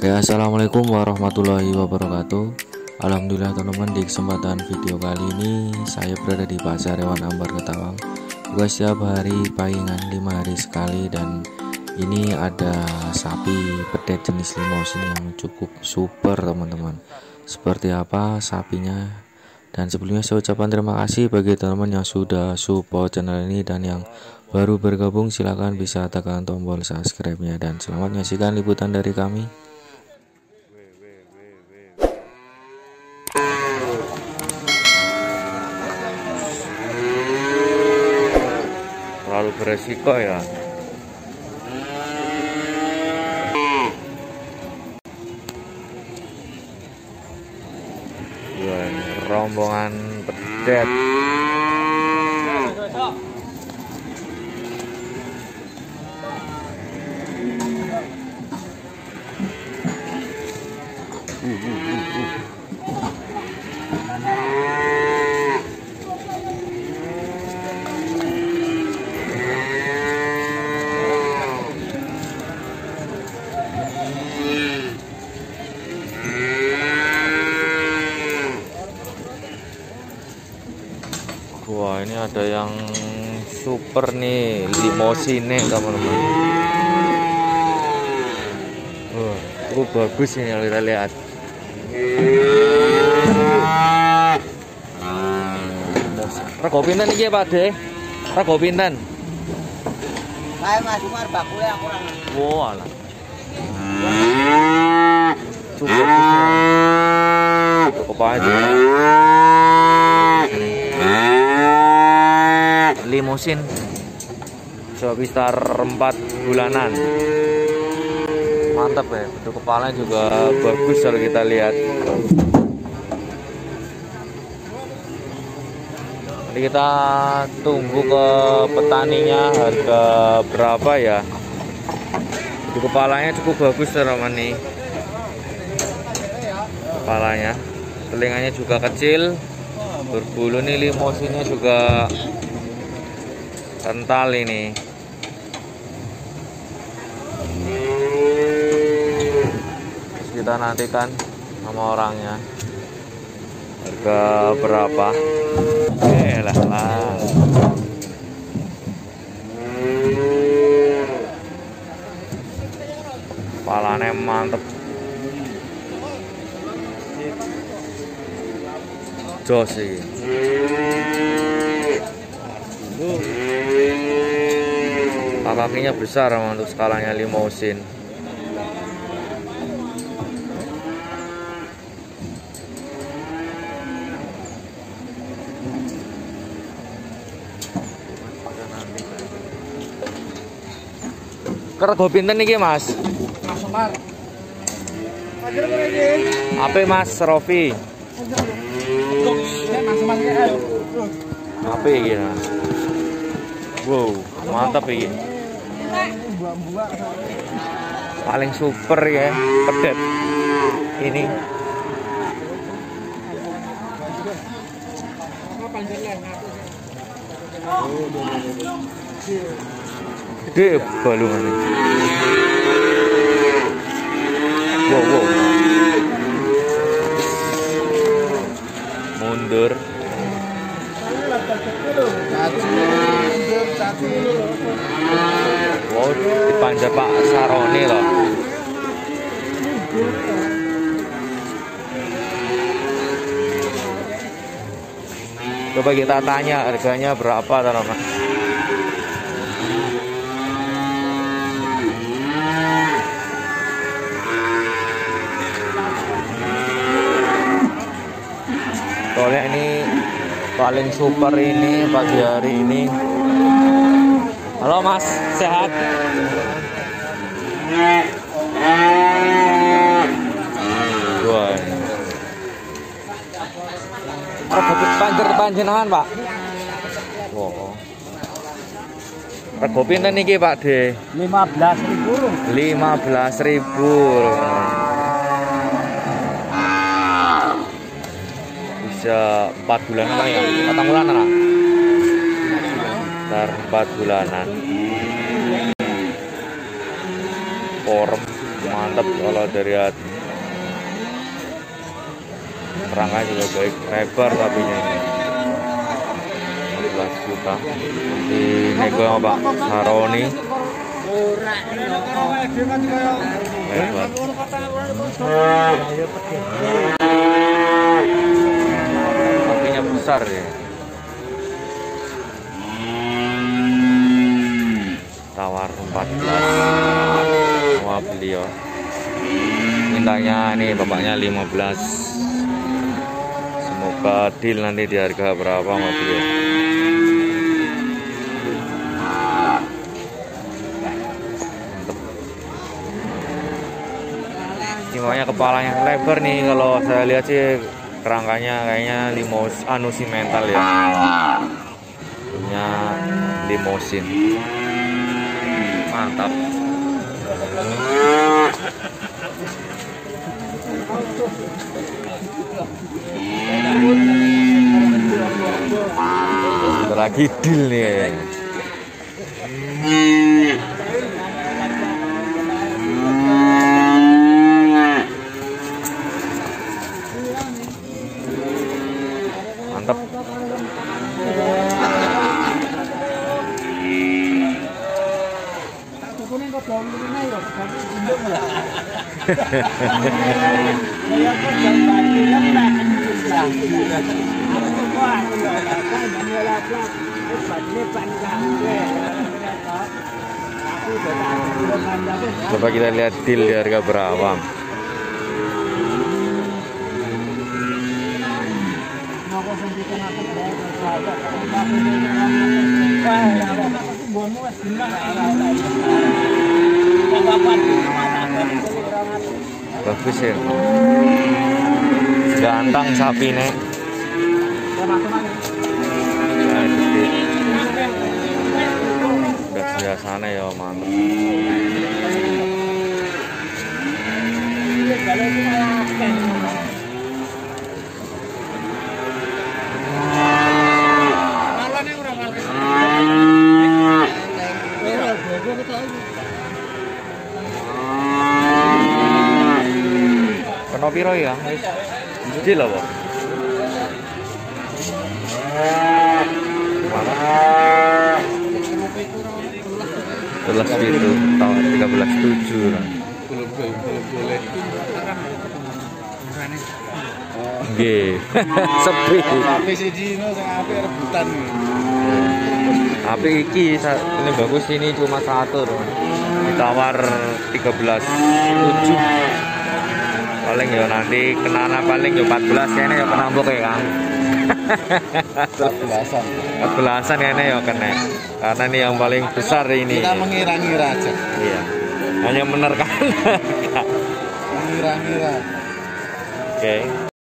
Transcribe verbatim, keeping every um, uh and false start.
Oke, assalamualaikum warahmatullahi wabarakatuh. Alhamdulillah teman-teman, di kesempatan video kali ini saya berada di Pasar Hewan Ambar Ketawang. Buka setiap hari palingan lima hari sekali, dan ini ada sapi pedet jenis limousin yang cukup super teman-teman. Seperti apa sapinya? Dan sebelumnya saya ucapkan terima kasih bagi teman-teman yang sudah support channel ini, dan yang baru bergabung silahkan bisa tekan tombol subscribe-nya, dan selamat menyaksikan liputan dari kami. Terlalu beresiko ya. Wah, rombongan pedet. Uh, uh, uh, uh. Wah, ini ada yang super nih, limousin nih teman-teman. Wah, oh, bagus ini kalau kita lihat. Rego pinten iki Pak De? Rego pinten? Kae Mas Umar bakule aku ora. Wah, alah. Cukup. Cukup aja. Limousin sekitar empat bulanan. Mantap ya, bentuk kepalanya juga bagus kalau kita lihat. Nanti kita tunggu ke petaninya harga berapa ya. Bentuk kepalanya cukup bagus teman-teman nih. Kepalanya, telinganya juga kecil, berbulu nih. Limousinnya juga kental ini. Terus kita nantikan sama orangnya harga berapa. Eh lah lah. Kepalanya mantep. Jos sih. Kakinya besar untuk skalanya limousin. Rego pinten iki Mas? Mas Umar. Apa Mas Rofi? Mas Umar ya. Apa iki? Wow, mantap iki. Paling super ya, pedet ini. Gede balungannya. Wow, wow. Mundur. Wow, dipanjat Pak Saroni loh. Coba kita tanya harganya berapa teman-teman. Soalnya ini paling super ini pagi hari ini. Halo Mas, sehat? Wah. Rego panjer panjenengan, Pak? Wow. Rego pinten iki, Pak De? lima belas ribu. lima belas ribu. Bisa empat bulanan lah ya. Patang bulanan lah. Ntar empat bulanan. Form Mantap kalau dilihat kerangka juga baik, lebar tapinya ini lima belas juta di nego sama Pak Saroni. Lebar. Tapinya besar ya. Tawar empat belas sama beliau. Mintanya nih bapaknya lima belas. Semoga deal nanti di harga berapa sama beliau. Mantap. Istimewanya kepalanya lebar nih, kalau saya lihat sih kerangkanya kayaknya limous anu simental ya. Punya limosin. Mantap. Bentar lagi deal nih. Mantap. Coba kita lihat deal di harga berapa. Bagus ya, ganteng sapi nek. Udah biasanya ya, mantap. Kena piro ya? Wis deal apa? Belas itu tahun tiga belas tujuh lah. Nggih. Sepi. Tapi sijino sing apik rebutan. Apik iki ini bagus, ini cuma satu. Ditawar tiga belas tujuh. Paling ya nanti kenana paling ya empat belas kayaknya ya kena mbok ya Kang. empat belasan. empat belasan kayaknya ya kena. Karena ini yang paling besar ini. Kita mengira-ngira aja. Iya. Hanya menerka. Mengira-ngira. Oke. Okay.